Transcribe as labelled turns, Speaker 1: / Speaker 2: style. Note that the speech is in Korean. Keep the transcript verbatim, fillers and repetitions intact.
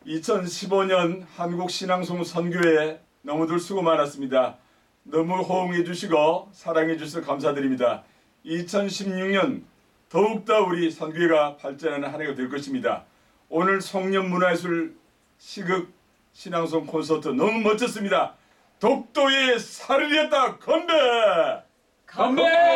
Speaker 1: 이천십오 년 한국신앙송 선교회 너무들 수고 많았습니다. 너무 호응해 주시고 사랑해 주셔서 감사드립니다. 이천십육 년 더욱더 우리 선교회가 발전하는 한 해가 될 것입니다. 오늘 송년문화예술 시극 신앙송 콘서트 너무 멋졌습니다. 독도의 살을 잃었다 건배!
Speaker 2: 건배!